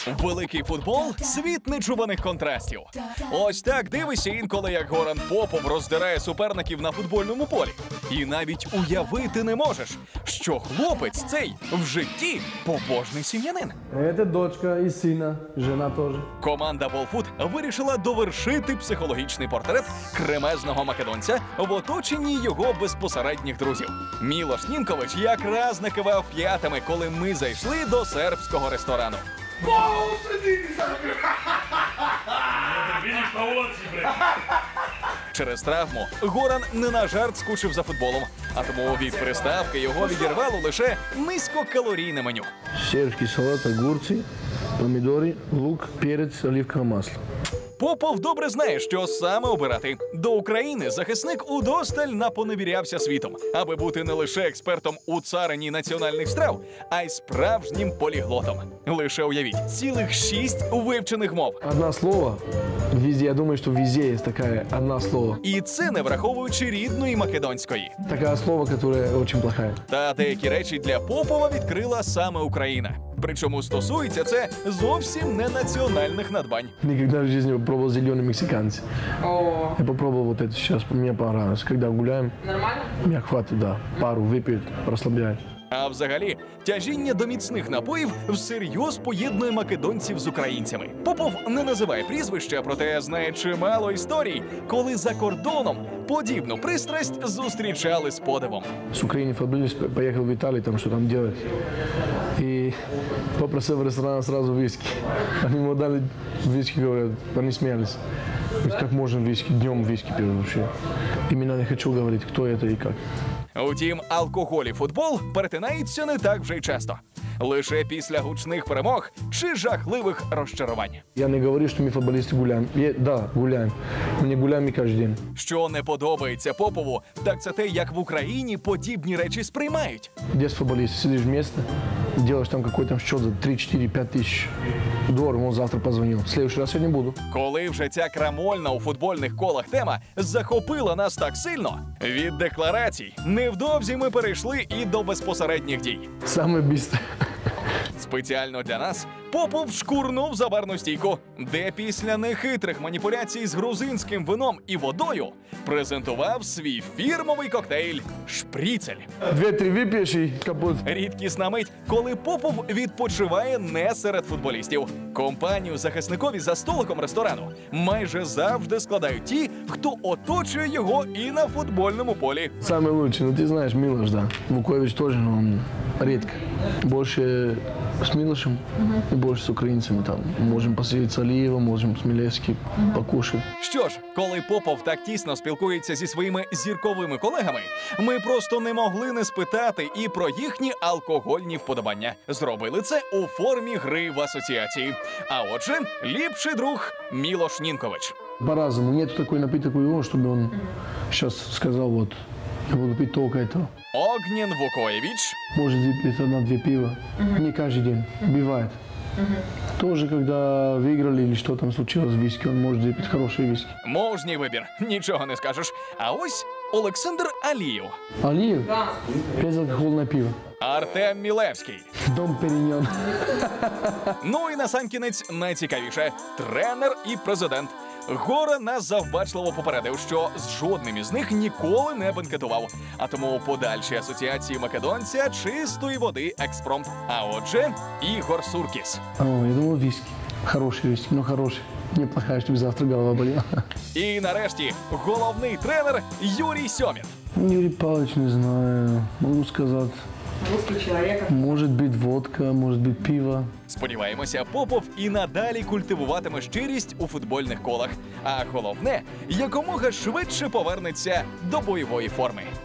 Великий футбол – світ нечуваних контрастів. Ось так дивишся інколи, як Горан Попов роздирає суперників на футбольному полі. І навіть уявити не можеш, що хлопець цей в житті побожний сім'янин. Це дочка і сина, жена теж. Команда Болфут вирішила довершити психологічний портрет кремезного македонця в оточенні його безпосередніх друзів. Мілош Нінкович якраз накивав п'ятами, коли ми зайшли до сербського ресторану. Через травму Горан не на жарт скучив за футболом, а тому від приставки його відірвало лише низькокалорійне меню. Сербський салат, огурці, помідори, лук, перець, оливкове масло. Попов добре знає, що саме обирати. До України захисник удосталь напоневірявся світом, аби бути не лише експертом у царині національних страв, а й справжнім поліглотом. Лише уявіть, цілих 6 вивчених мов. Одне слово, везде, я думаю, що везде є таке одне слово. І це не враховуючи рідної македонської. Таке слово, яке дуже плохе. Та деякі речі для Попова відкрила саме Україна. Причому стосується це зовсім не національних надбань. Никогда в жизни не пробовал зеленый мексиканец. Я попробовал вот это сейчас, мне понравилось. Когда гуляем, Нормально? меня хватит, да. Пару выпьет, расслабляет. А взагалі, тяжіння до міцних напоїв всерйоз поєднує македонців з українцями. Попов не називає прізвища, проте знає чимало історій, коли за кордоном подібну пристрасть зустрічали з подивом. С Украины футболист поехал в Италию, там что там делать. И попросил в ресторан сразу виски. Они ему дали виски, говорят, они смеялись. Говорит, как можно виски, днем виски пить вообще. Именно не хочу говорить, кто это и как. Утім, алкоголь і футбол перетинаються не так вже й часто. Лише після гучних перемог чи жахливих розчарувань. Я не говорю, что мы футболисты гуляем. Да, гуляем. Но не гуляем и каждый день. Що не подобається Попову, так це те, як в Україні подібні речі сприймають. Где футболист? Сидишь вместе, делаешь там какой-то счет за 3, 4, 5 тысяч. Дорого, он завтра позвонил. В следующий раз я не буду. Коли вже ця крамольна у футбольних колах тема захопила нас так сильно, від декларацій невдовзі ми перейшли і до безпосередніх дій. Самое быстрое. Спеціально для нас Попов шкурнув за барну стійку, де після нехитрих маніпуляцій з грузинським вином і водою презентував свій фірмовий коктейль «Шпріцель». 2-3 выпьешь и капут. Рідкісна мить, коли Попов відпочиває не серед футболістів. Компанію захисникові за столиком ресторану майже завжди складають ті, хто оточує його і на футбольному полі. Самый лучший, ну ты знаешь, Милош, да. Вукович тоже, но он редко. Больше с Милошем и больше с украинцами там. Можем посидеть с Алиевым, можем с Милевским покушать. Що ж, коли Попов так тісно спілкується зі своїми зірковими колегами, ми просто не могли не спитати і про їхні алкогольні вподобання. Зробили це у формі гри в асоціації. А отже, ліпший друг Мілош Нінкович. По-разному. Нету такой напиток у него, чтобы он сейчас сказал, вот, я буду пить только это. Огнєн Вукоєвич. Может выпить 1-2 пива. Не каждый день. Бывает. Тоже, когда выиграли или что там случилось в виски, он может выпить хорошие виски. Мужній вибір, нічого не скажеш. А ось Олександр Алієв. Алиев? Да. Безалкогольное пиво. Артем Мілевський. Дом Периньон. Ну і насамкінець найцікавіше – тренер і президент. Горан нас завбачливо попередив, що з жодним із них ніколи не бенкетував. А тому у подальшій асоціації македонця чистої води експромт. А отже, Ігор Суркіс. О, я думал виски. Хороший виски, но хороший. Неплохая, чтобы завтра голова болела. І нарешті головний тренер Юрій Сьомін. Юрий Павлович, не знаю. Могу сказать. Русский человек. Может быть водка, может быть пиво. Сподіваємося, Попов і надалі культивуватиме щирість у футбольних колах. А головне, якомога швидше повернеться до бойової форми.